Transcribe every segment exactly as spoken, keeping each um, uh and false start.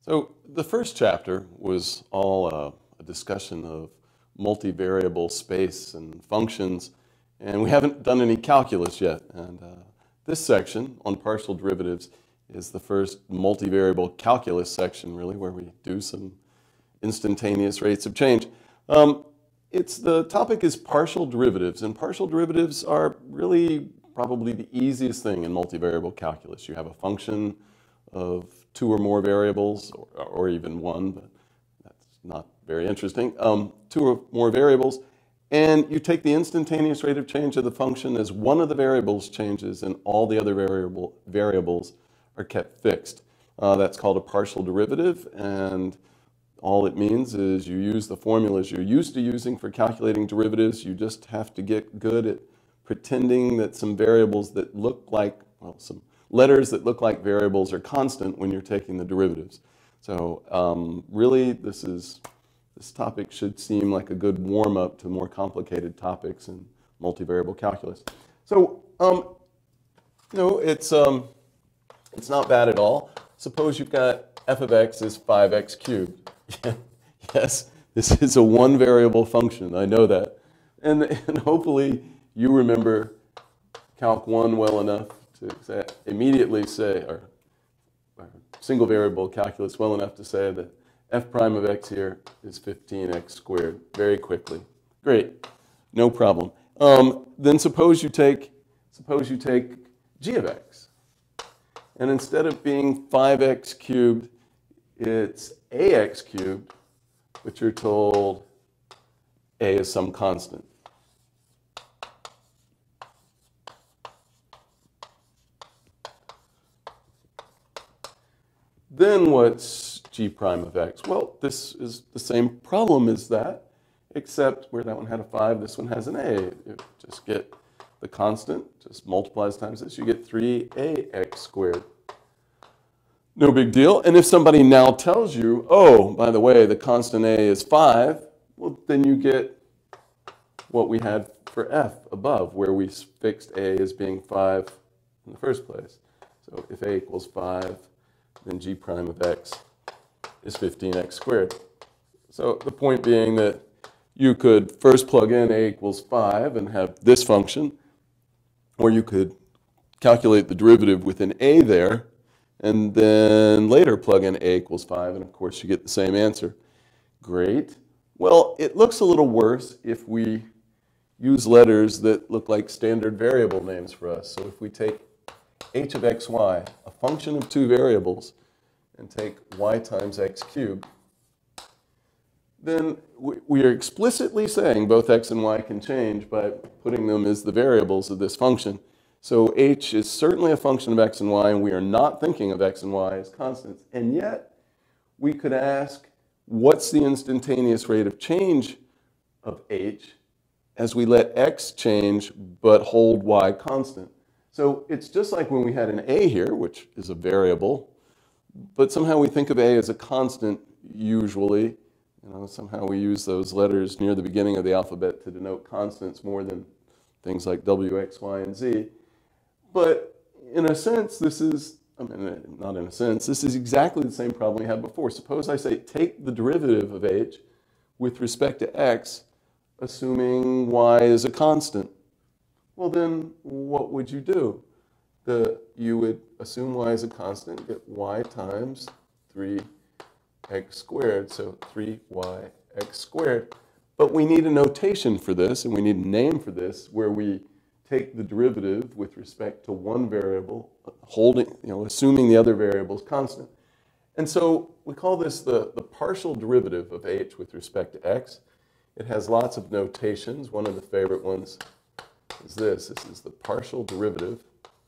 So the first chapter was all uh, a discussion of multivariable space and functions, and we haven't done any calculus yet. And uh, this section on partial derivatives is the first multivariable calculus section, really, where we do some instantaneous rates of change. Um, it's the topic is partial derivatives, and partial derivatives are really probably the easiest thing in multivariable calculus. You have a function of two or more variables, or, or even one, but that's not very interesting. Um, two or more variables, and you take the instantaneous rate of change of the function as one of the variables changes and all the other variable variables are kept fixed. Uh, that's called a partial derivative, and all it means is you use the formulas you're used to using for calculating derivatives. You just have to get good at pretending that some variables that look like, well, some letters that look like variables are constant when you're taking the derivatives. So um, really, this is this topic should seem like a good warm-up to more complicated topics in multivariable calculus. So um, you know, it's um, it's not bad at all. Suppose you've got f of x is five x cubed. Yes, this is a one-variable function. I know that, and and hopefully you remember Calc one well enough to say, immediately say, or, or single variable calculus well enough to say that f prime of x here is fifteen x squared very quickly. Great, no problem. Um, then suppose you take suppose you take g of x, and instead of being five x cubed, it's ax cubed, but you're told a is some constant. Then what's g prime of x? Well, this is the same problem as that, except where that one had a five, this one has an a. You just get the constant, just multiplies times this, you get three a x squared. No big deal. And if somebody now tells you, oh, by the way, the constant a is five, well, then you get what we had for f above, where we fixed a as being five in the first place. So if a equals five, then g prime of x is fifteen x squared. So the point being that you could first plug in a equals five and have this function, or you could calculate the derivative with an a there, and then later plug in a equals five, and of course you get the same answer. Great. Well, it looks a little worse if we use letters that look like standard variable names for us. So if we take h of xy, a function of two variables, and take y times x cubed, then we are explicitly saying both x and y can change by putting them as the variables of this function. So h is certainly a function of x and y, and we are not thinking of x and y as constants. And yet, we could ask, what's the instantaneous rate of change of h as we let x change but hold y constant? So it's just like when we had an a here, which is a variable, but somehow we think of a as a constant usually. You know, somehow we use those letters near the beginning of the alphabet to denote constants more than things like w, x, y, and z. But in a sense, this is, I mean, not in a sense, this is exactly the same problem we had before. Suppose I say take the derivative of h with respect to x, assuming y is a constant. Well, then what would you do? The, you would assume y is a constant, get y times three x squared, so three y x squared. But we need a notation for this, and we need a name for this, where we take the derivative with respect to one variable, holding, you know, assuming the other variable is constant. And so we call this the, the partial derivative of h with respect to x. It has lots of notations. One of the favorite ones is this. This is the partial derivative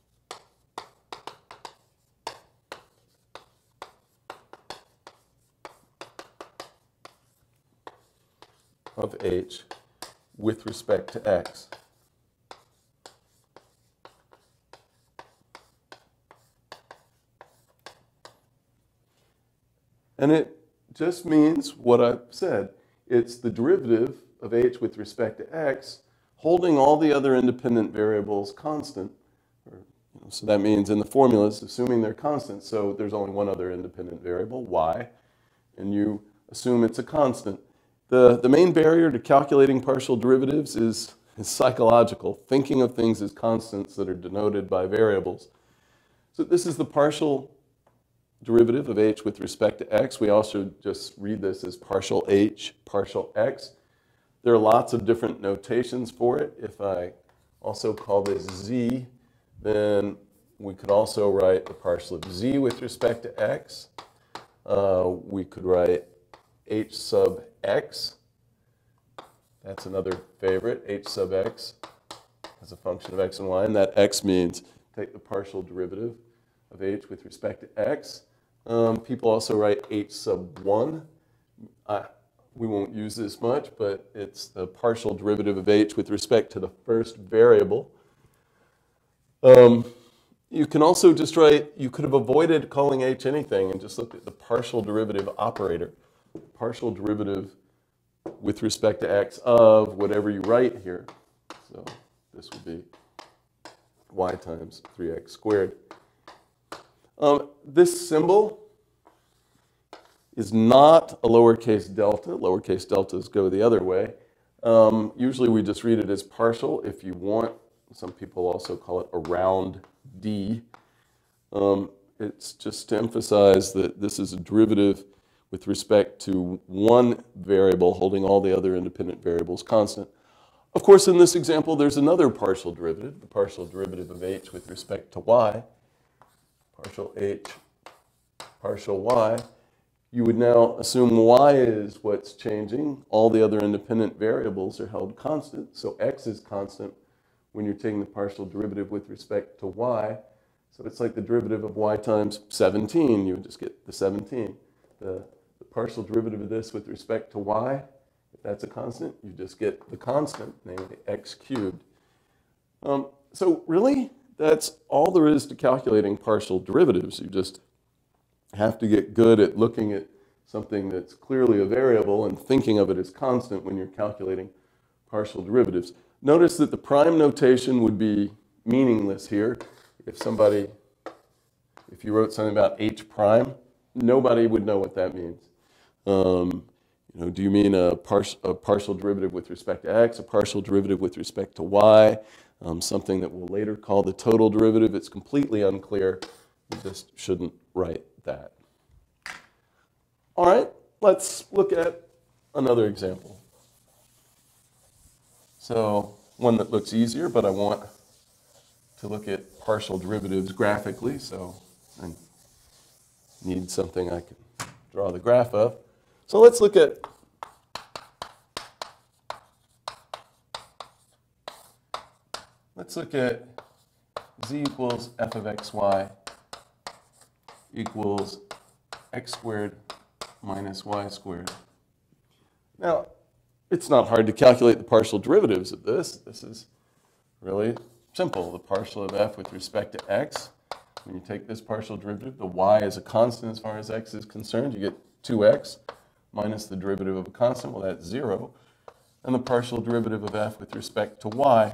of h with respect to x. And it just means what I've said. It's the derivative of h with respect to x, holding all the other independent variables constant, or So that means in the formulas, assuming they're constant, so there's only one other independent variable, y, and you assume it's a constant. The, the main barrier to calculating partial derivatives is, is psychological, thinking of things as constants that are denoted by variables. So this is the partial derivative of h with respect to x. We also just read this as partial h, partial x. There are lots of different notations for it. If I also call this z, then we could also write the partial of z with respect to x. Uh, we could write h sub x. That's another favorite, h sub x as a function of x and y. And that x means take the partial derivative of h with respect to x. Um, people also write h sub one. Uh, we won't use this much, but it's the partial derivative of h with respect to the first variable. Um, you can also just write, you could have avoided calling h anything and just looked at the partial derivative operator. Partial derivative with respect to x of whatever you write here. So this would be y times three x squared. Um, this symbol is not a lowercase delta. Lowercase deltas go the other way. Um, usually we just read it as partial. If you want, some people also call it a round d. Um, it's just to emphasize that this is a derivative with respect to one variable holding all the other independent variables constant. Of course, in this example, there's another partial derivative, the partial derivative of h with respect to y. Partial h, partial y. You would now assume y is what's changing. All the other independent variables are held constant. So x is constant when you're taking the partial derivative with respect to y. So it's like the derivative of y times seventeen. You would just get the seventeen. The, the partial derivative of this with respect to y, if that's a constant, you just get the constant, namely x cubed. Um, so really, that's all there is to calculating partial derivatives. You just have to get good at looking at something that's clearly a variable and thinking of it as constant when you're calculating partial derivatives. Notice that the prime notation would be meaningless here. If somebody, if you wrote something about h prime, nobody would know what that means. Um, you know, do you mean a, par a partial derivative with respect to x, a partial derivative with respect to y, um, something that we'll later call the total derivative? It's completely unclear. You just shouldn't write that. All right, let's look at another example. So one that looks easier, but I want to look at partial derivatives graphically, so I need something I can draw the graph of. So let's look at let's look at z equals f of xy equals x squared minus y squared. Now, it's not hard to calculate the partial derivatives of this. This is really simple. The partial of f with respect to x. When you take this partial derivative, the y is a constant as far as x is concerned. You get two x minus the derivative of a constant. Well, that's zero. And the partial derivative of f with respect to y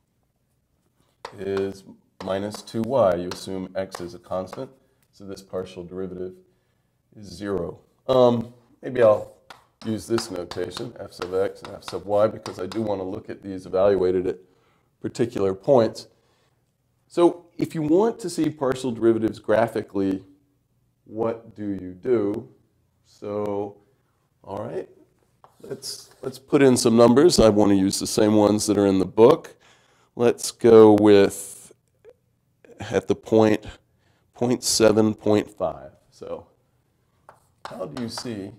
is minus two y. You assume x is a constant, so this partial derivative is zero. Um, maybe I'll use this notation, f sub x and f sub y, because I do want to look at these evaluated at particular points. So if you want to see partial derivatives graphically, what do you do? So, all right, let's, let's put in some numbers. I want to use the same ones that are in the book. Let's go with, at the point, zero point seven, zero point five. So how do you see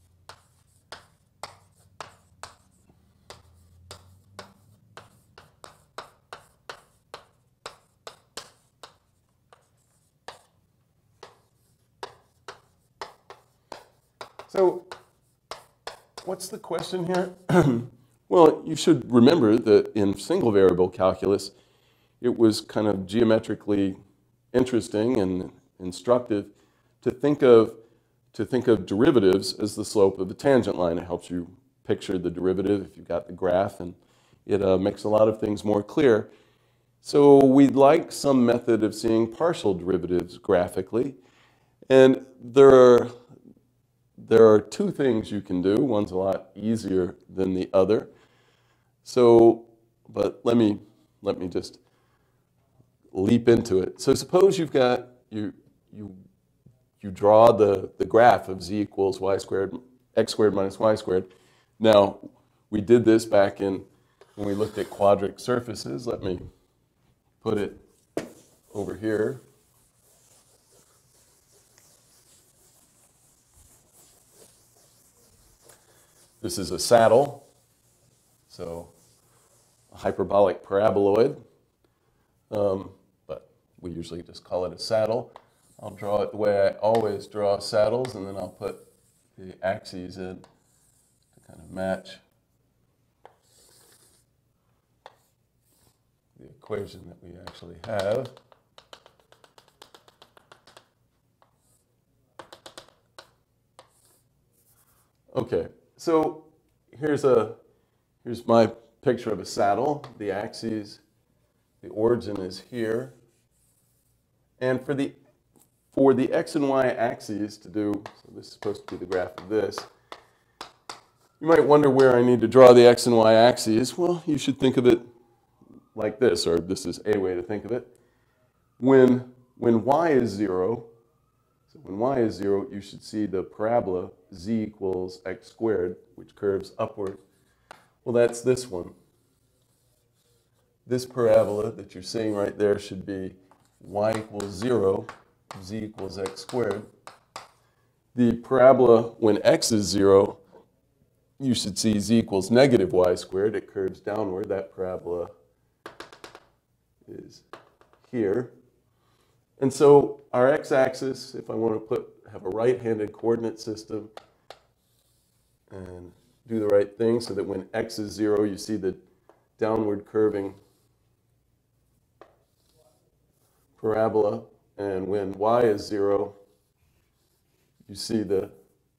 So what's the question here? Well, you should remember that in single variable calculus, it was kind of geometrically interesting and instructive to think of to think of derivatives as the slope of a tangent line. It helps you picture the derivative if you've got the graph, and it uh, makes a lot of things more clear. So we'd like some method of seeing partial derivatives graphically. And there are, there are two things you can do. One's a lot easier than the other. So, but let me, let me just leap into it. So suppose you've got, you, you, you draw the, the graph of z equals y squared, x squared minus y squared. Now, we did this back in, when we looked at quadric surfaces. Let me put it over here. This is a saddle, so a hyperbolic paraboloid, um, but we usually just call it a saddle. I'll draw it the way I always draw saddles, and then I'll put the axes in to kind of match the equation that we actually have. Okay, so here's a here's my picture of a saddle. The axes, the origin is here, and for the for the x and y axes to do, so this is supposed to be the graph of this. You might wonder where I need to draw the x and y axes. Well, you should think of it like this, or this is a way to think of it. When, when y is zero, so when y is zero, you should see the parabola z equals x squared, which curves upward. Well, that's this one. This parabola that you're seeing right there should be y equals zero, z equals x squared. The parabola, when x is zero, you should see z equals negative y squared. It curves downward. That parabola is here. And so our x-axis, if I want to put have a right-handed coordinate system and do the right thing so that when x is zero, you see the downward curving parabola, and when y is zero, you see the,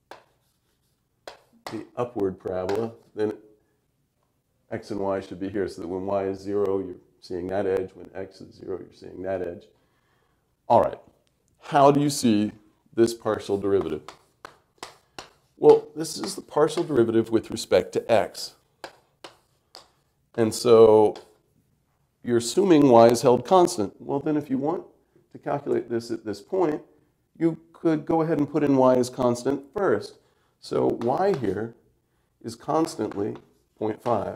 the upward parabola. Then x and y should be here, so that when y is zero, you're seeing that edge. When x is zero, you're seeing that edge. All right, how do you see this partial derivative? Well, this is the partial derivative with respect to x. And so you're assuming y is held constant. Well, then if you want to calculate this at this point, you could go ahead and put in y as constant first. So y here is constantly zero point five.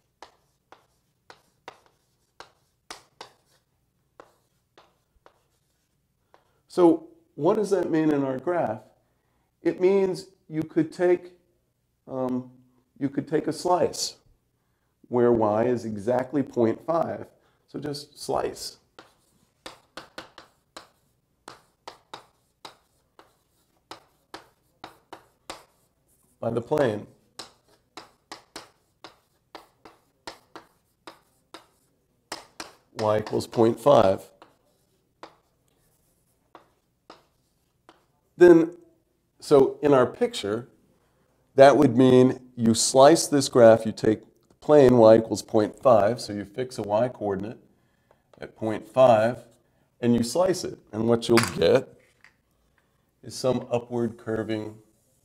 So what does that mean in our graph? It means you could take, um, you could take a slice where y is exactly zero point five. So just slice. By the plane. Y equals zero point five. Then, so in our picture, that would mean you slice this graph, you take the plane y equals zero point five, so you fix a y coordinate at zero point five, and you slice it. And what you'll get is some upward curving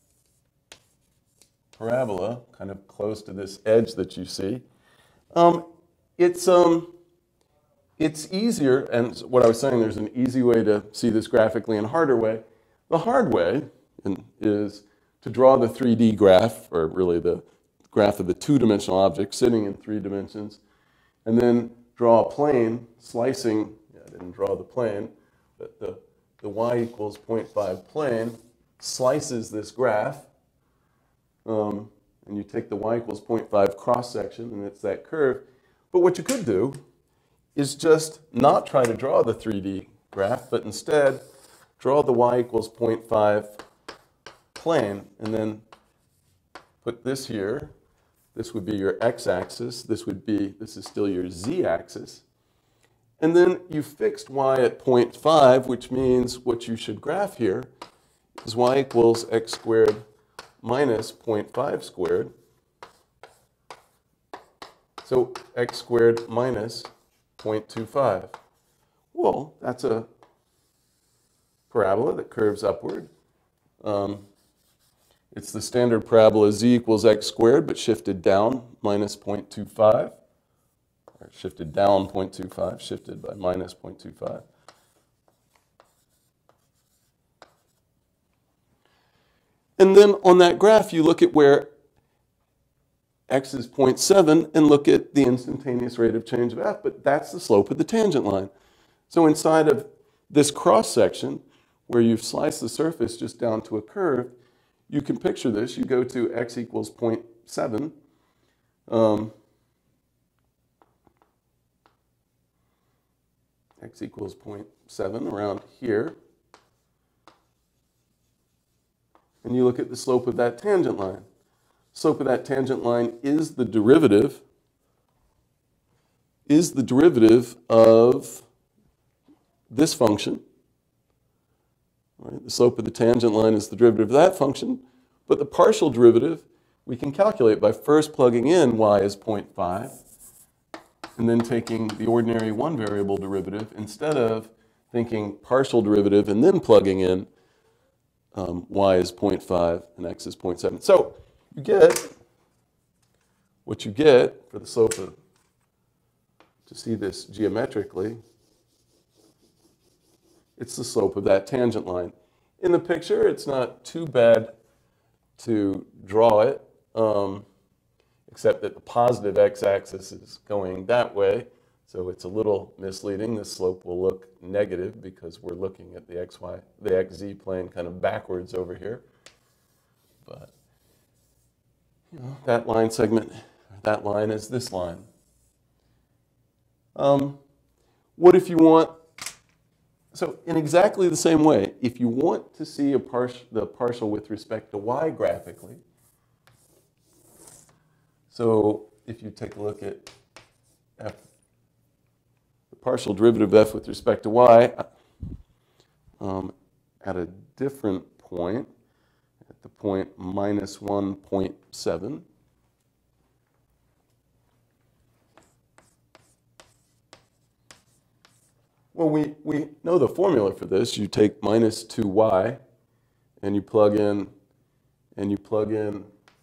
parabola, kind of close to this edge that you see. Um, it's, um, it's easier, and what I was saying, there's an easy way to see this graphically and a harder way. The hard way is to draw the three D graph, or really the graph of the two-dimensional object sitting in three dimensions, and then draw a plane slicing, yeah, I didn't draw the plane, but the, the y equals zero point five plane slices this graph, um, and you take the y equals zero point five cross-section, and it's that curve. But what you could do is just not try to draw the three D graph, but instead draw the y equals zero point five plane, and then put this here. This would be your x-axis. This would be, this is still your z-axis. And then you fixed y at zero point five, which means what you should graph here is y equals x squared minus zero point five squared. So x squared minus point two five. Well, that's a parabola that curves upward. Um, it's the standard parabola z equals x squared, but shifted down minus zero point two five. Or shifted down zero point two five, shifted by minus zero point two five. And then on that graph, you look at where x is zero point seven and look at the instantaneous rate of change of f, but that's the slope of the tangent line. So inside of this cross section, where you've sliced the surface just down to a curve, you can picture this. You go to x equals zero point seven. Um, x equals zero point seven around here. And you look at the slope of that tangent line. Slope of that tangent line is the derivative, is the derivative of this function. Right? The slope of the tangent line is the derivative of that function, but the partial derivative we can calculate by first plugging in y as zero point five and then taking the ordinary one variable derivative instead of thinking partial derivative and then plugging in um, y is zero point five and x is zero point seven. So you get what you get for the slope of, to see this geometrically, it's the slope of that tangent line. In the picture, it's not too bad to draw it, um, except that the positive x-axis is going that way, so it's a little misleading. This slope will look negative because we're looking at the xy, the xz plane kind of backwards over here. But you know, that line segment, that line is this line. Um, what if you want, so in exactly the same way, if you want to see a par the partial with respect to y graphically, so if you take a look at f, the partial derivative of f with respect to y um, at a different point, at the point minus one point seven, well, we, we know the formula for this. You take minus two y and you plug in, and you plug in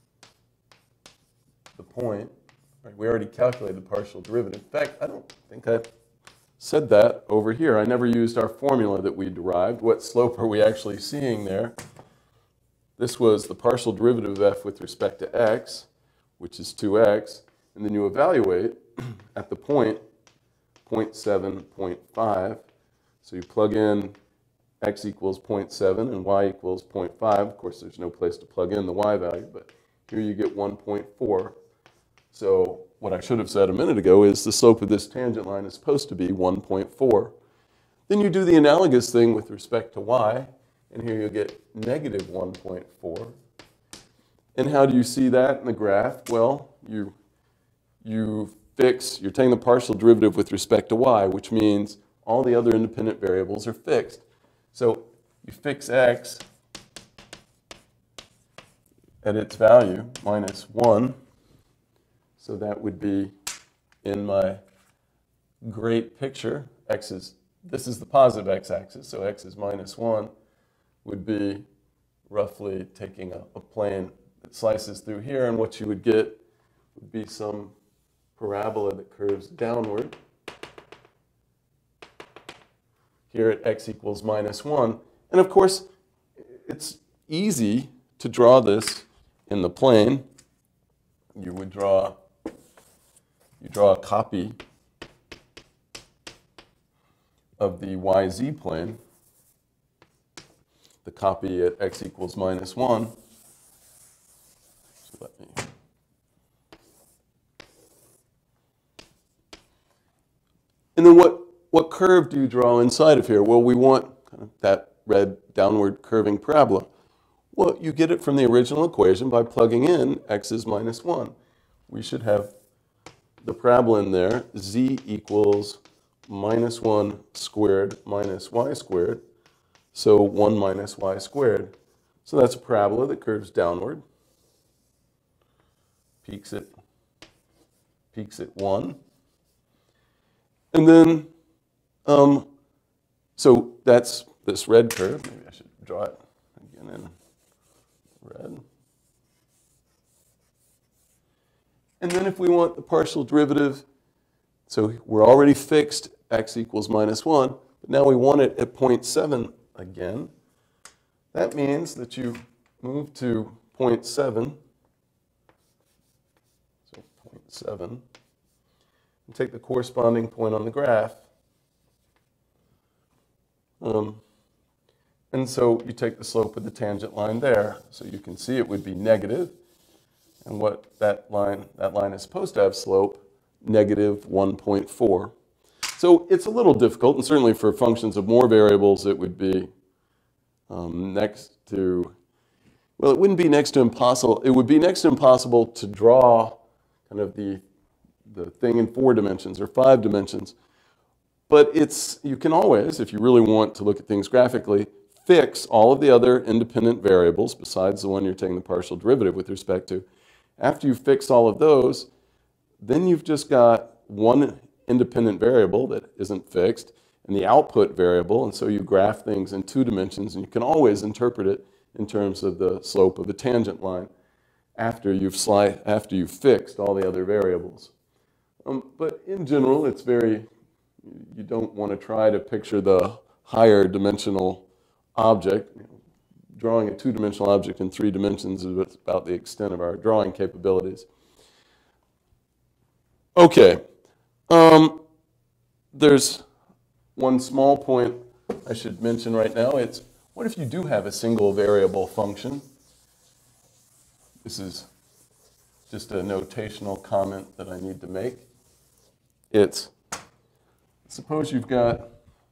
the point. Right? We already calculated the partial derivative. In fact, I don't think I said that over here. I never used our formula that we derived. What slope are we actually seeing there? This was the partial derivative of f with respect to x, which is two x, and then you evaluate at the point zero point seven, zero point five. So you plug in x equals zero point seven and y equals zero point five. Of course, there's no place to plug in the y value, but here you get one point four. So what I should have said a minute ago is the slope of this tangent line is supposed to be one point four. Then you do the analogous thing with respect to y, and here you get negative one point four. And how do you see that in the graph? Well, you, you fix, you're taking the partial derivative with respect to y, which means all the other independent variables are fixed. So you fix x at its value, minus one. So that would be in my great picture, x is, this is the positive x-axis, so x is minus one, would be roughly taking a, a plane that slices through here, and what you would get would be some parabola that curves downward here at x equals minus one. And of course, it's easy to draw this in the plane. You would draw, you draw a copy of the Y Z plane, the copy at x equals minus one. So let me And then what, what curve do you draw inside of here? Well, we want kind of that red downward curving parabola. Well, you get it from the original equation by plugging in x is minus one. We should have the parabola in there, z equals minus one squared minus y squared, so one minus y squared. So that's a parabola that curves downward, peaks at, peaks at one. And then, um, so that's this red curve. Maybe I should draw it again in red. And then if we want the partial derivative, so we're already fixed x equals minus one, but now we want it at zero point seven again. That means that you move to zero point seven, so zero point seven, and take the corresponding point on the graph. Um, and so you take the slope of the tangent line there. So you can see it would be negative. And what that line, that line is supposed to have slope, negative one point four. So it's a little difficult, and certainly for functions of more variables, it would be um, next to, well, it wouldn't be next to impossible. It would be next to impossible to draw kind of the, the thing in four dimensions or five dimensions. But it's, you can always, if you really want to look at things graphically, fix all of the other independent variables besides the one you're taking the partial derivative with respect to. After you've fixed all of those, then you've just got one independent variable that isn't fixed and the output variable, and so you graph things in two dimensions, and you can always interpret it in terms of the slope of a tangent line after you've, sli after you've fixed all the other variables. Um, but in general, it's very, you don't want to try to picture the higher dimensional object. You know, drawing a two-dimensional object in three dimensions is about the extent of our drawing capabilities. Okay, um, there's one small point I should mention right now. It's, what if you do have a single variable function? This is just a notational comment that I need to make. It's, suppose you've got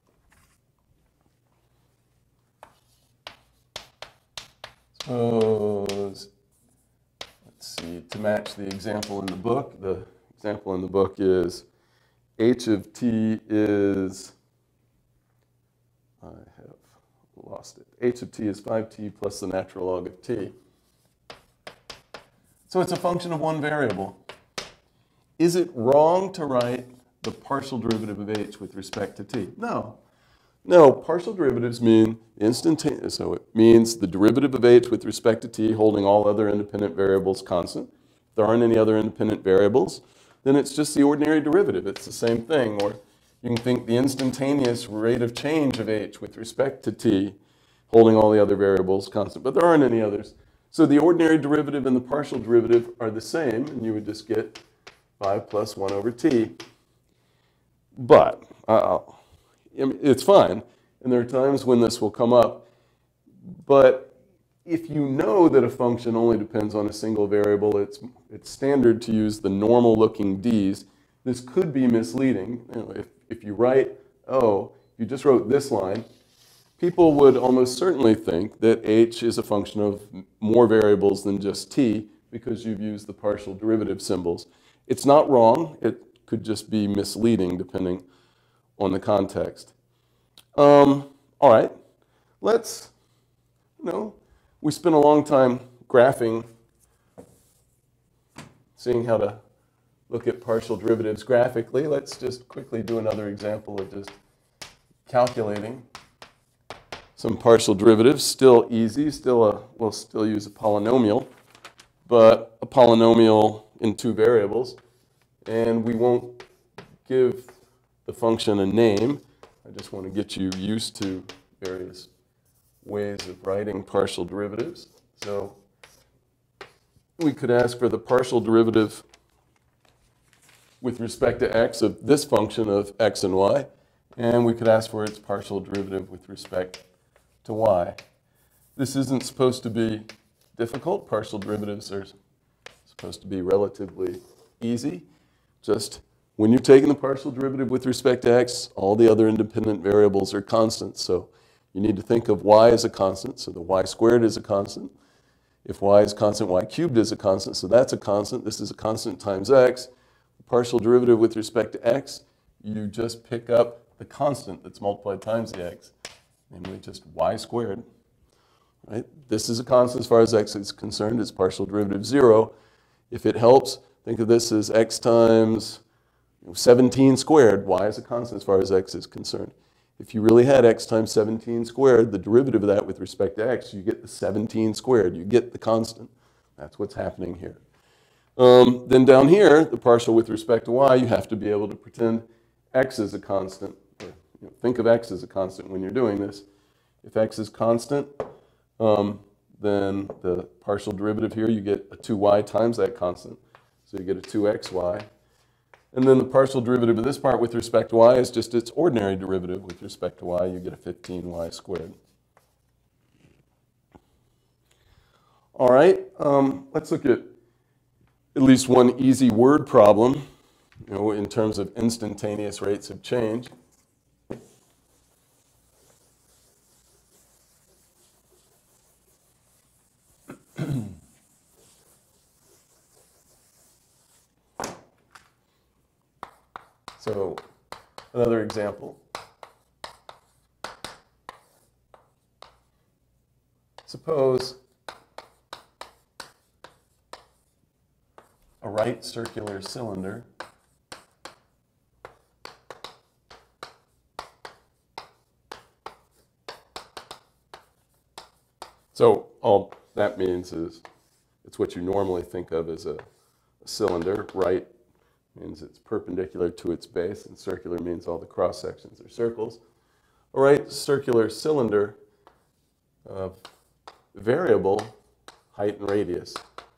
Suppose, let's see, to match the example in the book, the example in the book is h of t is, I have lost it, h of t is five t plus the natural log of t. So it's a function of one variable. Is it wrong to write the partial derivative of h with respect to t? No. No, partial derivatives mean instantaneous, so it means the derivative of h with respect to t holding all other independent variables constant. If there aren't any other independent variables, then it's just the ordinary derivative. It's the same thing. Or you can think the instantaneous rate of change of h with respect to t holding all the other variables constant, but there aren't any others. So the ordinary derivative and the partial derivative are the same, and you would just get five plus one over t. But, uh, it's fine, and there are times when this will come up, but if you know that a function only depends on a single variable, it's, it's standard to use the normal looking d's. This could be misleading. You know, if, if you write, oh, if you just wrote this line, people would almost certainly think that h is a function of more variables than just t because you've used the partial derivative symbols. It's not wrong, it could just be misleading depending on the context. Um, all right, let's, you know, we spent a long time graphing, seeing how to look at partial derivatives graphically. Let's just quickly do another example of just calculating some partial derivatives. Still easy, still a, we'll still use a polynomial, but a polynomial in two variables, and we won't give the function a name. I just want to get you used to various ways of writing partial derivatives. So we could ask for the partial derivative with respect to x of this function of x and y, and we could ask for its partial derivative with respect to y. This isn't supposed to be difficult. Partial derivatives are supposed to be relatively easy. Just when you're taking the partial derivative with respect to x, all the other independent variables are constants. So you need to think of y as a constant, so the y squared is a constant. If y is constant, y cubed is a constant, so that's a constant. This is a constant times x. The partial derivative with respect to x, you just pick up the constant that's multiplied times the x, namely just y squared. Right? This is a constant as far as x is concerned. Its partial derivative zero. If it helps, think of this as x times, You know, seventeen squared, y is a constant as far as x is concerned. If you really had x times seventeen squared, the derivative of that with respect to x, you get the seventeen squared. You get the constant. That's what's happening here. Um, then down here, the partial with respect to y, you have to be able to pretend x is a constant. Or, you know, think of x as a constant when you're doing this. If x is constant, um, then the partial derivative here, you get a two y times that constant. So you get a two x y. And then the partial derivative of this part with respect to y is just its ordinary derivative with respect to y. You get a fifteen y squared. All right, um, let's look at at least one easy word problem, you know, in terms of instantaneous rates of change. So another example. Suppose a right circular cylinder So all that means is it's what you normally think of as a, a cylinder. Right means it's perpendicular to its base, and circular means all the cross sections are circles. A right circular cylinder of variable height and radius.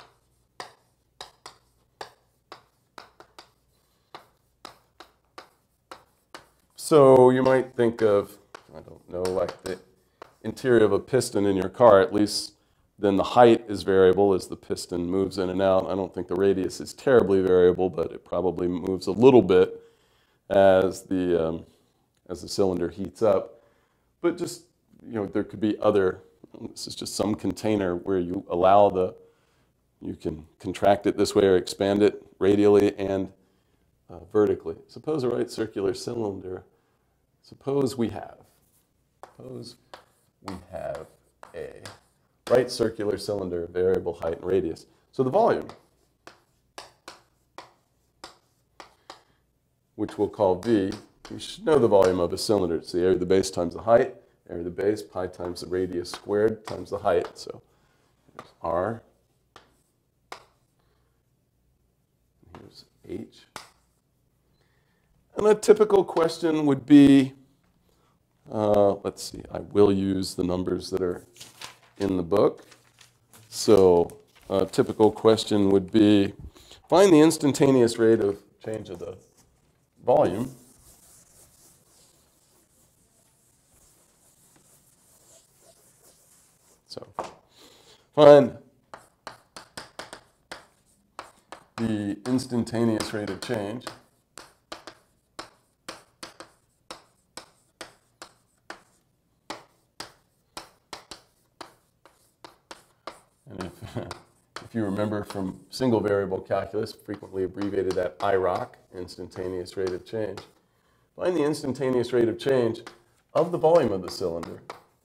So you might think of, I don't know, like the interior of a piston in your car. At least then the height is variable as the piston moves in and out. I don't think the radius is terribly variable, but it probably moves a little bit as the, um, as the cylinder heats up. But just, you know, there could be other, this is just some container where you allow the, you can contract it this way or expand it radially and uh, vertically. Suppose a right circular cylinder. Suppose we have, suppose we have a right circular cylinder of variable height and radius. So the volume, which we'll call V, you should know the volume of a cylinder. It's the area of the base times the height, area of the base, pi times the radius squared times the height. So here's R, here's H. And a typical question would be, uh, let's see, I will use the numbers that are in the book. So a typical question would be, find the instantaneous rate of change of the volume. So find the instantaneous rate of change. And if, if you remember from single variable calculus, frequently abbreviated at I R O C, instantaneous rate of change. Find the instantaneous rate of change of the volume of the cylinder.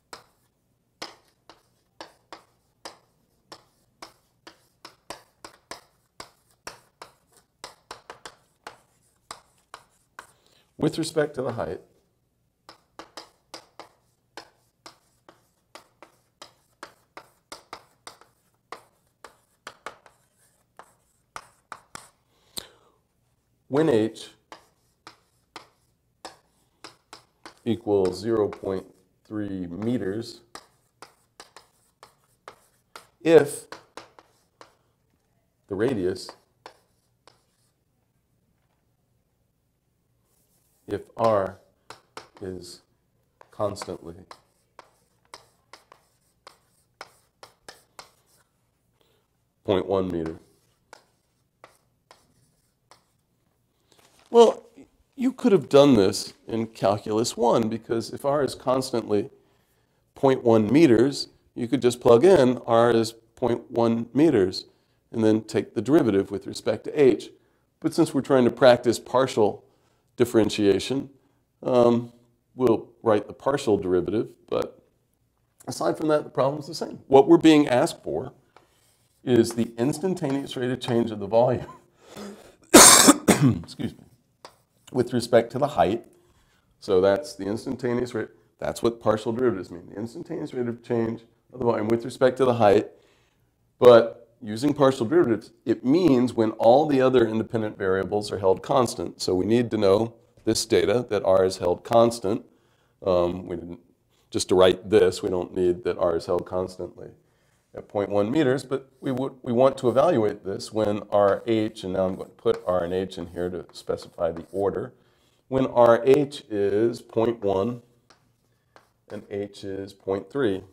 With respect to the height. When H equals zero point three meters, if the radius, if R is constantly zero point one meter. Well, you could have done this in calculus one, because if R is constantly zero point one meters, you could just plug in R is zero point one meters and then take the derivative with respect to H. But since we're trying to practice partial differentiation, um, we'll write the partial derivative, but aside from that, the problem's the same. What we're being asked for is the instantaneous rate of change of the volume. Excuse me. with respect to the height. So that's the instantaneous rate. That's what partial derivatives mean. The instantaneous rate of change of the volume with respect to the height. But using partial derivatives, it means when all the other independent variables are held constant. So we need to know this data, that R is held constant. Um, we didn't, just to write this, we don't need that R is held constantly at zero point one meters, but we, would, we want to evaluate this when R H, and now I'm going to put R and H in here to specify the order. When R H is zero point one and H is zero point three.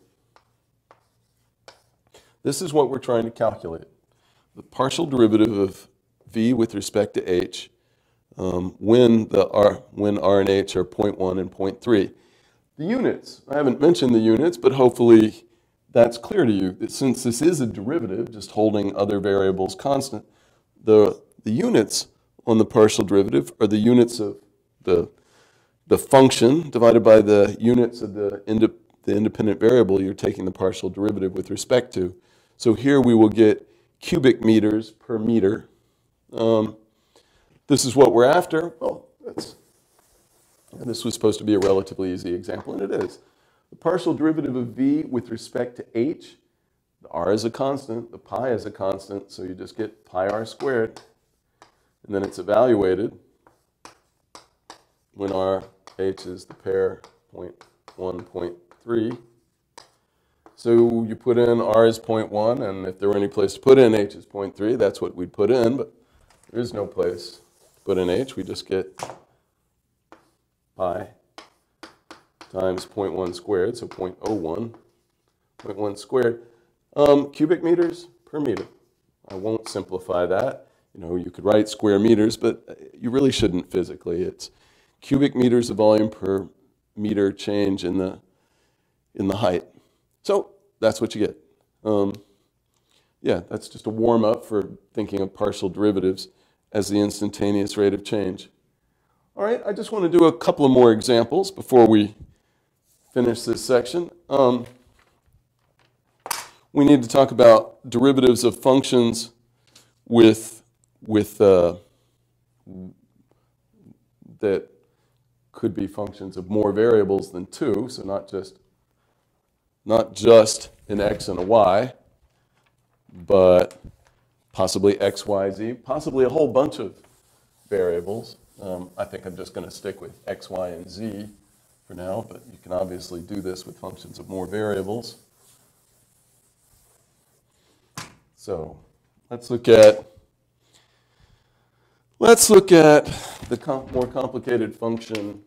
This is what we're trying to calculate. The partial derivative of V with respect to H um, when, the R, when R and H are zero point one and zero point three. The units, I haven't mentioned the units, but hopefully that's clear to you. That since this is a derivative, just holding other variables constant, the, the units on the partial derivative are the units of the, the function divided by the units of the, inde, the independent variable you're taking the partial derivative with respect to. So here we will get cubic meters per meter. Um, this is what we're after. Well, that's, this was supposed to be a relatively easy example, and it is. The partial derivative of V with respect to H, the R is a constant, the pi is a constant, so you just get pi R squared, and then it's evaluated when R H is the pair zero point one, zero point three. So you put in R is zero point one, and if there were any place to put in H is zero point three, that's what we'd put in, but there is no place to put in H. We just get pi times zero point one squared, so zero point zero one, zero point one squared. Um, cubic meters per meter. I won't simplify that. You know, you could write square meters, but you really shouldn't physically. It's cubic meters of volume per meter change in the, in the height. So that's what you get. Um, yeah, that's just a warm-up for thinking of partial derivatives as the instantaneous rate of change. All right, I just want to do a couple of more examples before we finish this section. Um, we need to talk about derivatives of functions with, with uh, that could be functions of more variables than two, so not just not just an x and a y, but possibly x, y, z, possibly a whole bunch of variables. Um, I think I'm just going to stick with x, y, and z for now, but you can obviously do this with functions of more variables. So let's look at let's look at the com- more complicated function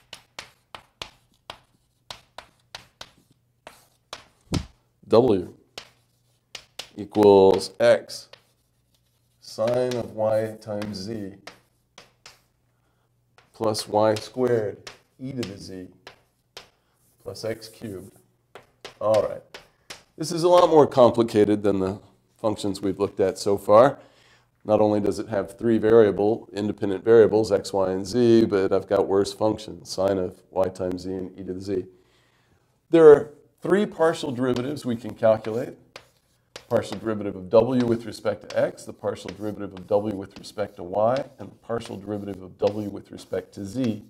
w equals x sine of y times z plus y squared e to the z plus x cubed. All right. This is a lot more complicated than the functions we've looked at so far. Not only does it have three variable, independent variables, x, y, and z, but I've got worse functions, sine of y times z and e to the z. There are three partial derivatives we can calculate. Partial derivative of w with respect to x, the partial derivative of w with respect to y, and the partial derivative of w with respect to z.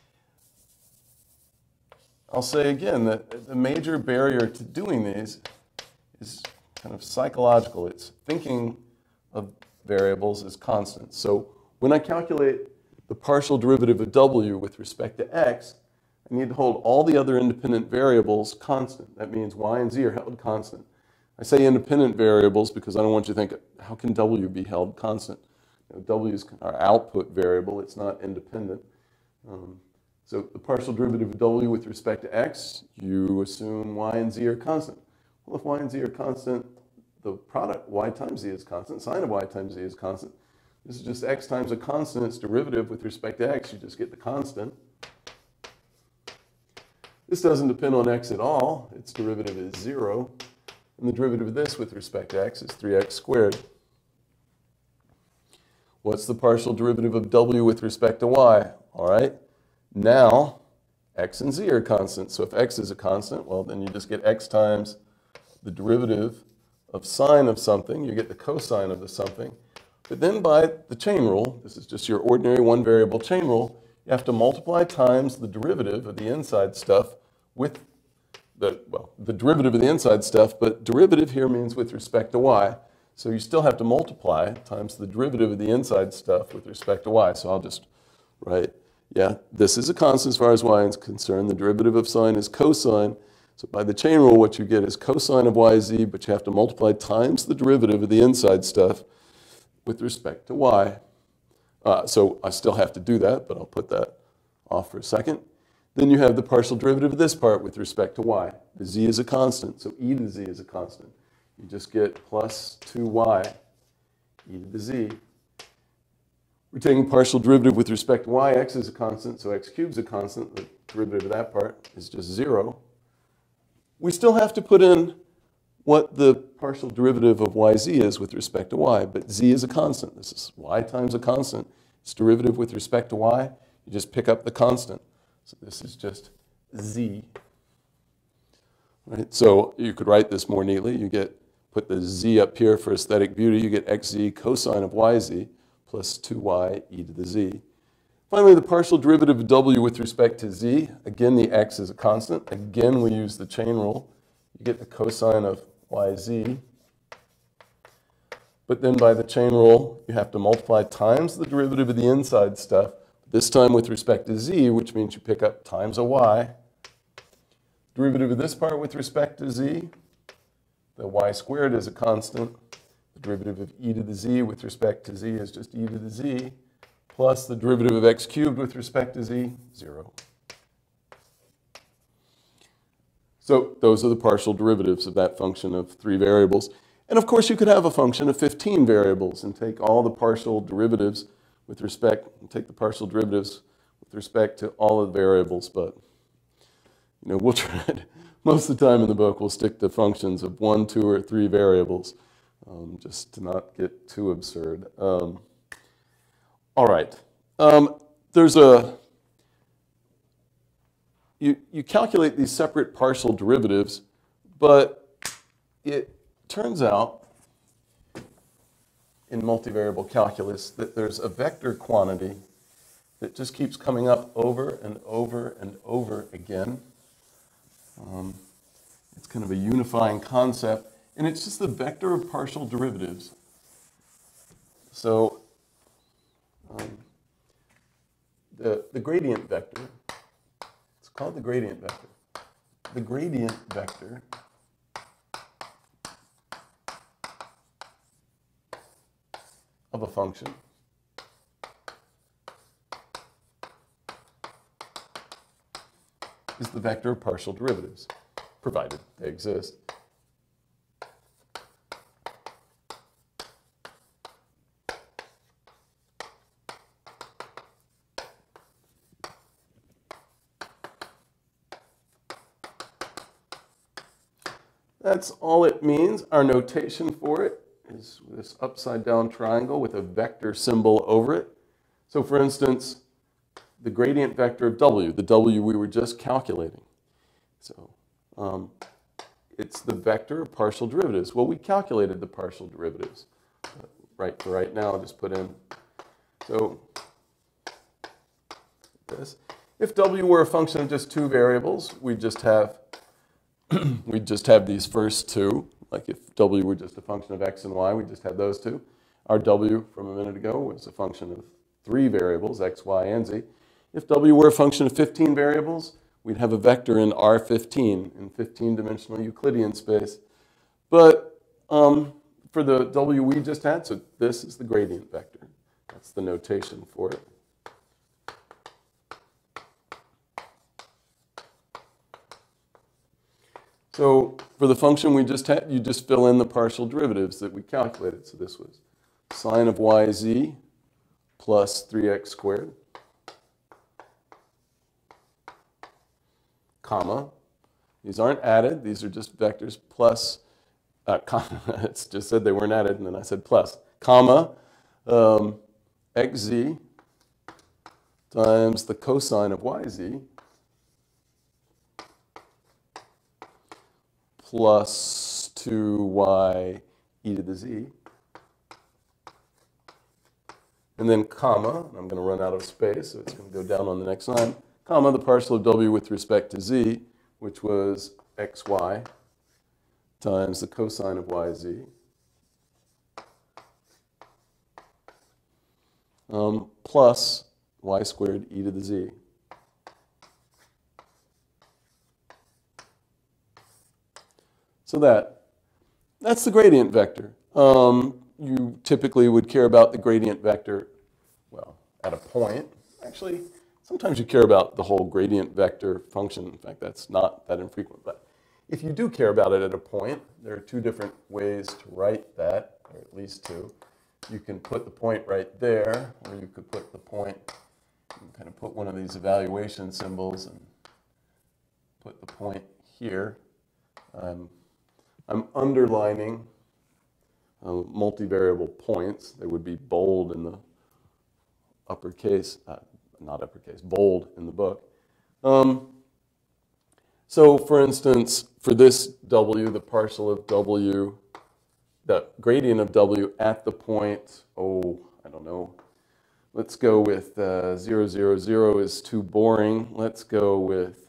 I'll say again that the major barrier to doing these is kind of psychological. It's thinking of variables as constants. So when I calculate the partial derivative of w with respect to x, I need to hold all the other independent variables constant. That means y and z are held constant. I say independent variables because I don't want you to think, how can w be held constant? You know, w is our output variable. It's not independent. Um, so the partial derivative of w with respect to x, you assume y and z are constant. Well, if y and z are constant, the product y times z is constant. Sine of y times z is constant. This is just x times a constant. Its derivative with respect to x, you just get the constant. This doesn't depend on x at all. Its derivative is zero. And the derivative of this with respect to x is three x squared. What's the partial derivative of w with respect to y? All right. Now, x and z are constant. So if x is a constant, well, then you just get x times the derivative of sine of something. You get the cosine of the something But then by the chain rule, this is just your ordinary one variable chain rule, you have to multiply times the derivative of the inside stuff with the, well, the derivative of the inside stuff, but derivative here means with respect to y. So you still have to multiply times the derivative of the inside stuff with respect to y. So I'll just write, yeah, this is a constant as far as y is concerned. The derivative of sine is cosine. So by the chain rule, what you get is cosine of yz, but you have to multiply times the derivative of the inside stuff with respect to y. Uh, so I still have to do that, but I'll put that off for a second. Then you have the partial derivative of this part with respect to y. The z is a constant, so e to the z is a constant. You just get plus two y e to the z. We're taking partial derivative with respect to y. X is a constant, so x cubed is a constant. The derivative of that part is just zero. We still have to put in what the partial derivative of yz is with respect to y, but z is a constant. This is y times a constant. Its derivative with respect to y, you just pick up the constant. So this is just z. Right? So you could write this more neatly. You get, put the z up here for aesthetic beauty. You get xz cosine of yz plus two y e to the z. Finally, the partial derivative of w with respect to z. Again, the x is a constant. Again, we use the chain rule. You get the cosine of yz. But then by the chain rule, you have to multiply times the derivative of the inside stuff, this time with respect to z, which means you pick up times a y. Derivative of this part with respect to z, the y squared is a constant. The derivative of e to the z with respect to z is just e to the z, plus the derivative of x cubed with respect to z, zero. So those are the partial derivatives of that function of three variables. And of course, you could have a function of fifteen variables and take all the partial derivatives with respect, and take the partial derivatives with respect to all of the variables. But you know, we'll try it. Most of the time in the book, we'll stick to functions of one, two, or three variables, um, just to not get too absurd. Um, all right. Um, there's a You, you calculate these separate partial derivatives, but it turns out in multivariable calculus that there's a vector quantity that just keeps coming up over and over and over again. Um, it's kind of a unifying concept, and it's just the vector of partial derivatives. So um, the, the gradient vector, called the gradient vector. The gradient vector of a function is the vector of partial derivatives, provided they exist. That's all it means. Our notation for it is this upside down triangle with a vector symbol over it. So for instance, the gradient vector of w, the w we were just calculating. So um, it's the vector of partial derivatives. Well, we calculated the partial derivatives. Uh, right for right now, I'll just put in. So this. If w were a function of just two variables, we'd just have we'd just have these first two. Like if w were just a function of x and y, we'd just have those two. Our w from a minute ago was a function of three variables, x, y, and z. If w were a function of fifteen variables, we'd have a vector in R fifteen, in fifteen-dimensional Euclidean space. But um, for the w we just had, so this is the gradient vector. That's the notation for it. So for the function we just had, you just fill in the partial derivatives that we calculated. So this was sine of yz plus three x squared, comma. These aren't added. These are just vectors plus, uh, it just said they weren't added, and then I said plus, comma, um, xz times the cosine of yz plus two y e to the z and then comma, I'm going to run out of space, so it's going to go down on the next line, comma, the partial of w with respect to z, which was xy times the cosine of yz, um, plus y squared e to the z. So that, that's the gradient vector. Um, you typically would care about the gradient vector, well, at a point. Actually, sometimes you care about the whole gradient vector function. In fact, that's not that infrequent. But if you do care about it at a point, there are two different ways to write that, or at least two. You can put the point right there, or you could put the point, you can kind of put one of these evaluation symbols and put the point here. Um, I'm underlining uh, multivariable points. They would be bold in the uppercase, uh, not uppercase, bold in the book. Um, so for instance, for this w, the partial of w, the gradient of w at the point, oh, I don't know, let's go with uh, zero, zero, zero is too boring. Let's go with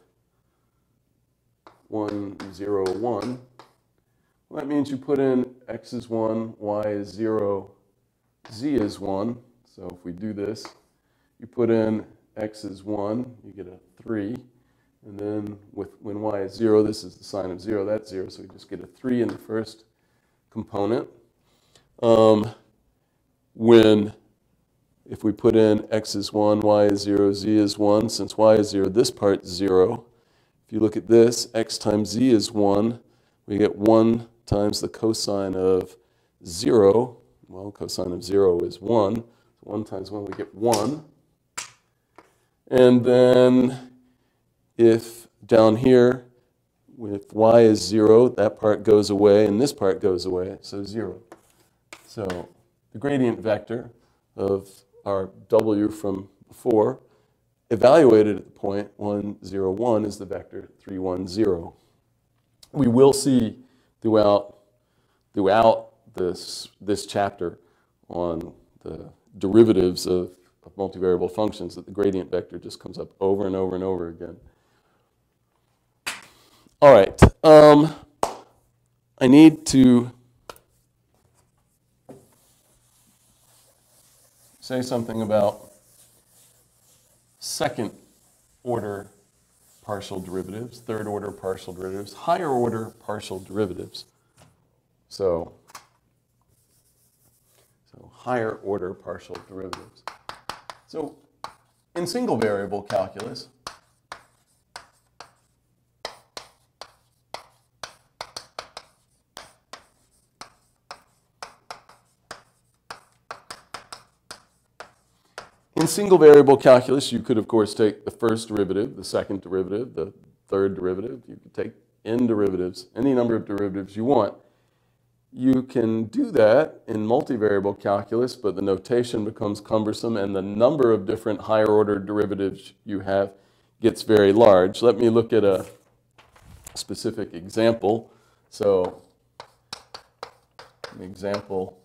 one, zero, one. Well, that means you put in x is one, y is zero, z is one. So if we do this, you put in x is one, you get a three. And then with, when y is zero, this is the sign of zero, that's zero. So we just get a three in the first component. Um, when, if we put in x is one, y is zero, z is one, since y is zero, this part's zero. If you look at this, x times z is one. We get one times the cosine of zero. Well, cosine of zero is one. So one times one, we get one. And then if down here, if y is zero, that part goes away, and this part goes away, so zero. So the gradient vector of our w from before, evaluated at the point one, zero, one, is the vector three, one, zero. We will see throughout, throughout this, this chapter on the derivatives of, of multivariable functions that the gradient vector just comes up over and over and over again. All right, um, I need to say something about second order partial derivatives, third order partial derivatives, higher order partial derivatives. So, so higher order partial derivatives. So in single variable calculus, In single variable calculus, you could, of course, take the first derivative, the second derivative, the third derivative. You could take n derivatives, any number of derivatives you want. You can do that in multivariable calculus, but the notation becomes cumbersome, and the number of different higher order derivatives you have gets very large. Let me look at a specific example. So, an example.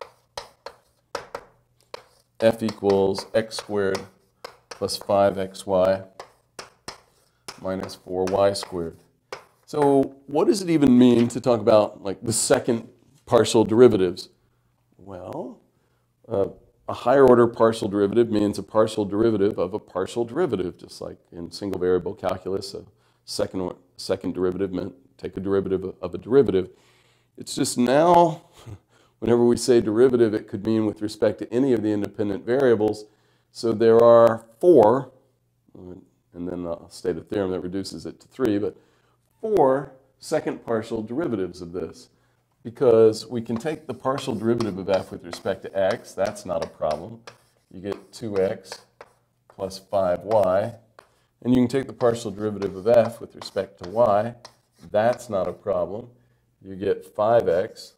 F equals x squared plus five x y minus four y squared. So what does it even mean to talk about like the second partial derivatives? Well, uh, a higher order partial derivative means a partial derivative of a partial derivative, just like in single variable calculus, a second, or, second derivative meant take a derivative of a derivative. It's just now, whenever we say derivative, it could mean with respect to any of the independent variables. So there are four, and then I'll state a theorem that reduces it to three, but four second partial derivatives of this. Because we can take the partial derivative of f with respect to x, that's not a problem. You get two x plus five y. And you can take the partial derivative of f with respect to y, that's not a problem. You get five x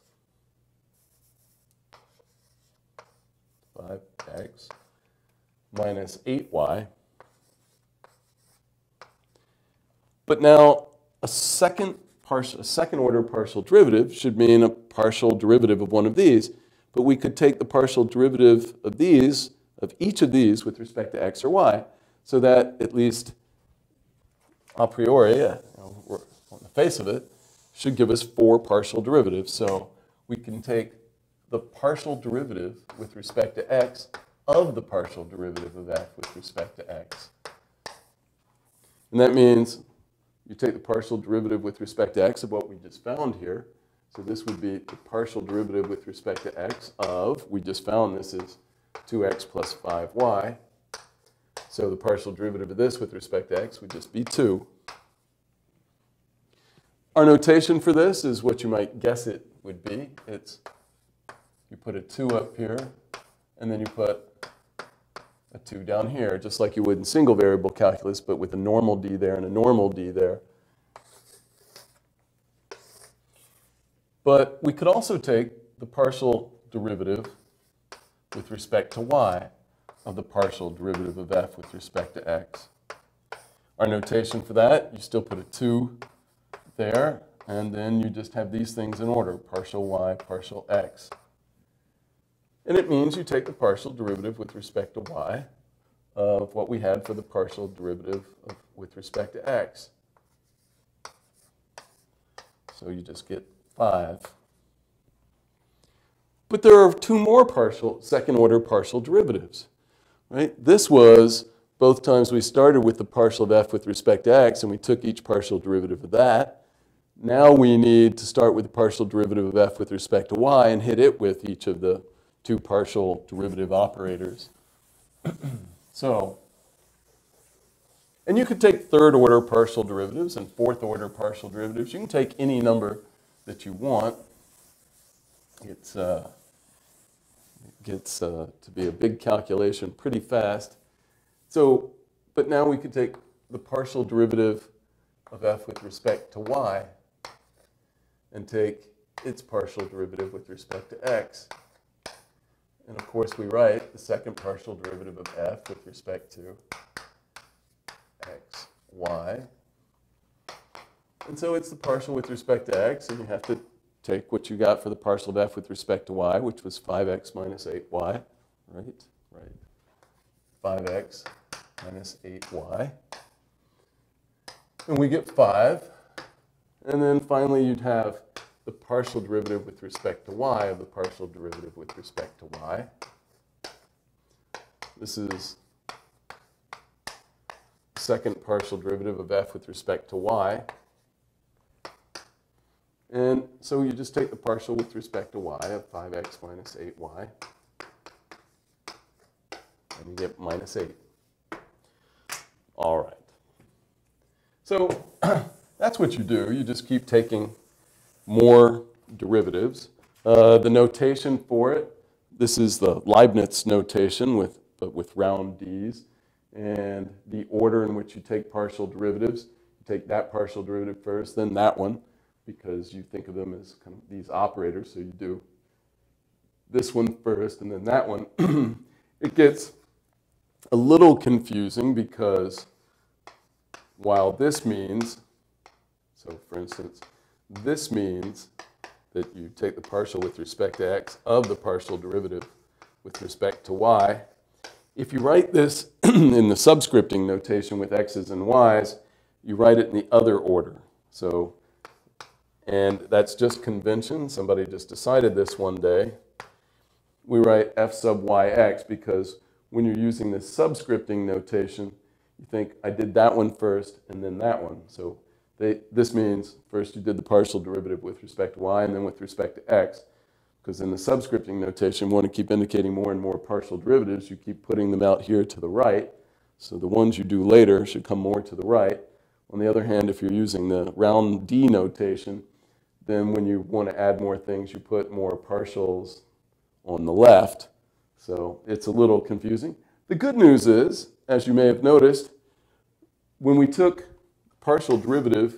five x minus eight y. But now a second partial, a second order partial derivative should mean a partial derivative of one of these. but we could take the partial derivative of these, of each of these with respect to x or y, so that at least a priori, you know, on the face of it, should give us four partial derivatives. So we can take the partial derivative with respect to x of the partial derivative of f with respect to x. And that means you take the partial derivative with respect to x of what we just found here. So this would be the partial derivative with respect to x of, we just found this is two x plus five y. So the partial derivative of this with respect to x would just be two. Our notation for this is what you might guess it would be. It's, you put a two up here, and then you put a two down here, just like you would in single variable calculus, but with a normal d there and a normal d there. But we could also take the partial derivative with respect to y of the partial derivative of f with respect to x. Our notation for that, you still put a two there, and then you just have these things in order, partial y, partial x. And it means you take the partial derivative with respect to y of what we had for the partial derivative of, with respect to x. So you just get five. But there are two more partial, second order partial derivatives, right? This was both times we started with the partial of f with respect to x, and we took each partial derivative of that. Now we need to start with the partial derivative of f with respect to y and hit it with each of the two partial derivative operators. So, and you could take third order partial derivatives and fourth order partial derivatives. You can take any number that you want. It's, uh, it gets uh, to be a big calculation pretty fast. So, but now we could take the partial derivative of f with respect to y and take its partial derivative with respect to x. And of course, we write the second partial derivative of f with respect to x, y. And so it's the partial with respect to x, and you have to take what you got for the partial of f with respect to y, which was five x minus eight y, right? Right. five x minus eight y. And we get five. And then finally, you'd have the partial derivative with respect to y of the partial derivative with respect to y. This is the second partial derivative of f with respect to y. And so you just take the partial with respect to y of five x minus eight y, and you get minus eight. All right. So that's what you do. You just keep taking more derivatives. Uh, the notation for it, this is the Leibniz notation with, but with round d's. And the order in which you take partial derivatives, you take that partial derivative first, then that one, because you think of them as kind of these operators. So you do this one first and then that one. It gets a little confusing because while this means, so for instance, this means that you take the partial with respect to x of the partial derivative with respect to y. If you write this in the subscripting notation with x's and y's, you write it in the other order. So, and that's just convention. Somebody just decided this one day. We write f sub yx because when you're using this subscripting notation, you think, I did that one first and then that one. So they, this means first you did the partial derivative with respect to y and then with respect to x. Because in the subscripting notation, we want to keep indicating more and more partial derivatives. You keep putting them out here to the right. So the ones you do later should come more to the right. On the other hand, if you're using the round D notation, then when you want to add more things, you put more partials on the left. So it's a little confusing. The good news is, as you may have noticed, when we took partial derivative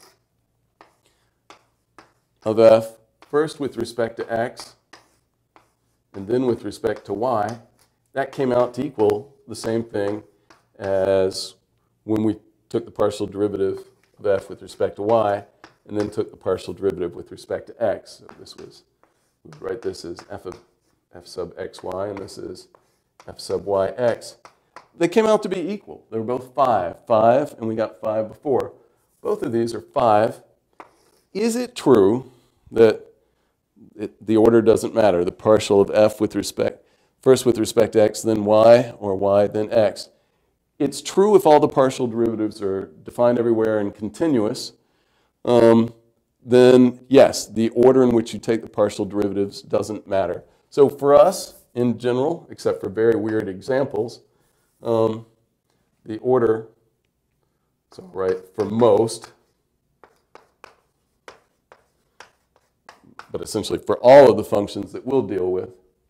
of f, first with respect to x, and then with respect to y, that came out to equal the same thing as when we took the partial derivative of f with respect to y, and then took the partial derivative with respect to x. So this was, we would write this as f of f sub xy, and this is f sub yx. They came out to be equal. They were both five. five, and we got five before. Both of these are five. Is it true that it, the order doesn't matter? The partial of f with respect, first with respect to x, then y, or y, then x. It's true if all the partial derivatives are defined everywhere and continuous. Um, then yes, the order in which you take the partial derivatives doesn't matter. So for us, in general, except for very weird examples, um, the order, so right, for most, but essentially for all of the functions that we'll deal with,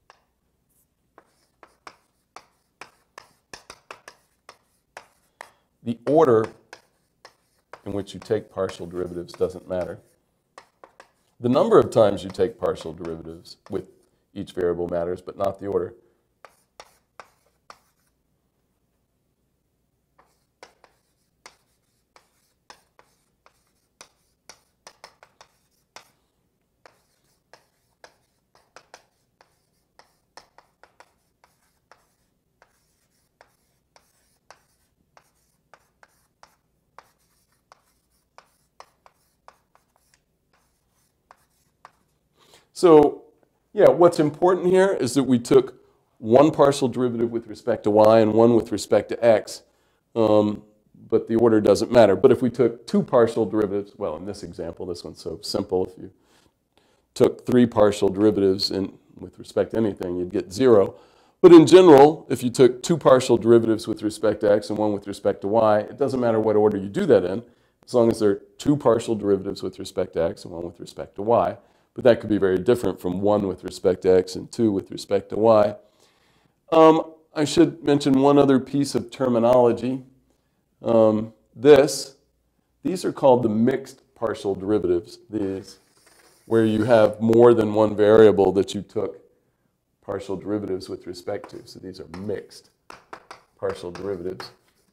the order in which you take partial derivatives doesn't matter. The number of times you take partial derivatives with each variable matters, but not the order. So, yeah, what's important here is that we took one partial derivative with respect to y and one with respect to x, um, but the order doesn't matter. But if we took two partial derivatives, well, in this example, this one's so simple, if you took three partial derivatives in, with respect to anything, you'd get zero. But in general, if you took two partial derivatives with respect to x and one with respect to y, it doesn't matter what order you do that in, as long as there are two partial derivatives with respect to x and one with respect to y. But that could be very different from one with respect to x and two with respect to y. Um, I should mention one other piece of terminology. Um, this, these are called the mixed partial derivatives, these, where you have more than one variable that you took partial derivatives with respect to. So these are mixed partial derivatives.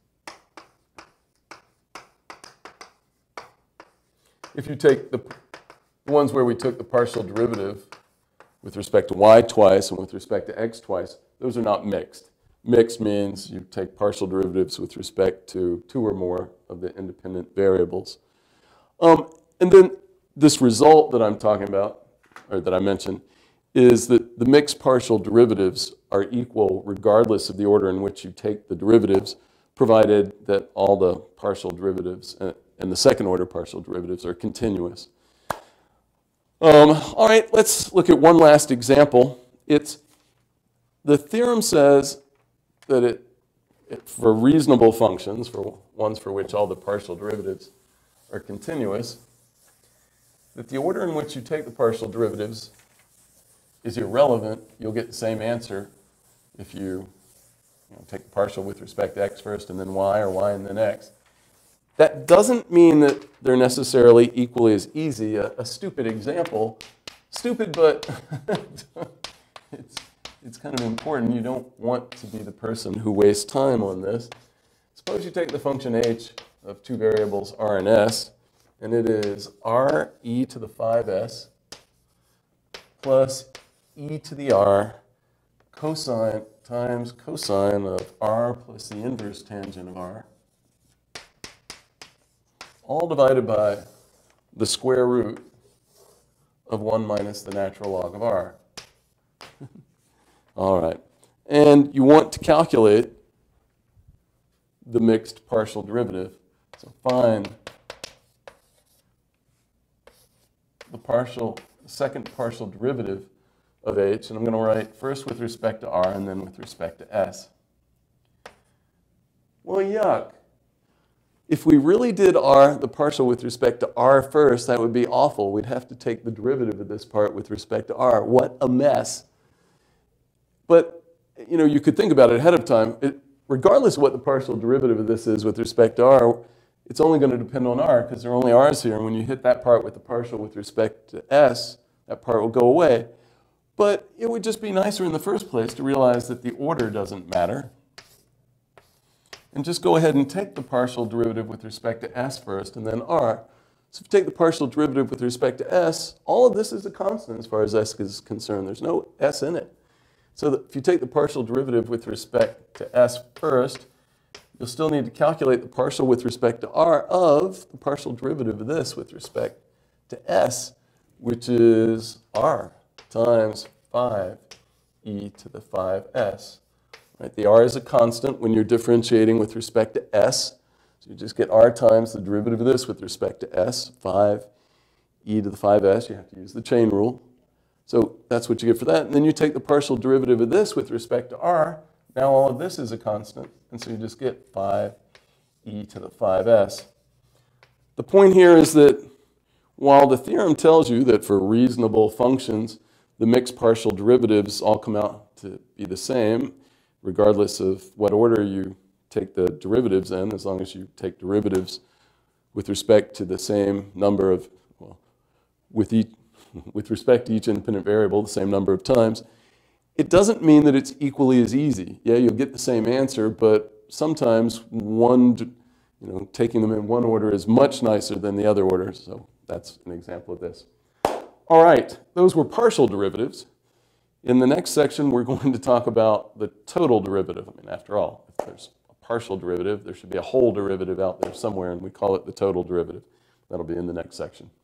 If you take the The ones where we took the partial derivative with respect to y twice and with respect to x twice, those are not mixed. Mixed means you take partial derivatives with respect to two or more of the independent variables. Um, and then this result that I'm talking about, or that I mentioned, is that the mixed partial derivatives are equal regardless of the order in which you take the derivatives, provided that all the partial derivatives and the second order partial derivatives are continuous. Um, all right, let's look at one last example. It's, the theorem says that it, it, for reasonable functions, for ones for which all the partial derivatives are continuous, that the order in which you take the partial derivatives is irrelevant. You'll get the same answer if you, you know, take the partial with respect to x first and then y, or y and then x. That doesn't mean that they're necessarily equally as easy. A, a stupid example, stupid, but it's, it's kind of important. You don't want to be the person who wastes time on this. Suppose you take the function h of two variables r and s, and it is r e to the five s plus e to the r cosine times cosine of r plus the inverse tangent of r, all divided by the square root of one minus the natural log of r. All right. And you want to calculate the mixed partial derivative. So find the partial, second partial derivative of h, and I'm going to write first with respect to r and then with respect to s. Well, yuck. If we really did r, the partial with respect to r first, that would be awful. We'd have to take the derivative of this part with respect to r. What a mess. But, you know, you could think about it ahead of time. It, regardless of what the partial derivative of this is with respect to r, it's only going to depend on r because there are only r's here. And when you hit that part with the partial with respect to s, that part will go away. But it would just be nicer in the first place to realize that the order doesn't matter. And just go ahead and take the partial derivative with respect to s first and then r. So if you take the partial derivative with respect to s, all of this is a constant as far as s is concerned. There's no s in it. So that if you take the partial derivative with respect to s first, you'll still need to calculate the partial with respect to r of the partial derivative of this with respect to s, which is r times five e to the five s. Right? The r is a constant when you're differentiating with respect to s. So you just get r times the derivative of this with respect to s, five e to the five s. You have to use the chain rule. So that's what you get for that. And then you take the partial derivative of this with respect to r. Now all of this is a constant. And so you just get five e to the five s. The point here is that while the theorem tells you that for reasonable functions, the mixed partial derivatives all come out to be the same, regardless of what order you take the derivatives in, as long as you take derivatives with respect to the same number of, well, with each, with respect to each independent variable, the same number of times, it doesn't mean that it's equally as easy. Yeah, you'll get the same answer, but sometimes one, you know, taking them in one order is much nicer than the other order. So that's an example of this. All right, those were partial derivatives. In the next section, we're going to talk about the total derivative. I mean, after all, if there's a partial derivative, there should be a whole derivative out there somewhere, and we call it the total derivative. That'll be in the next section.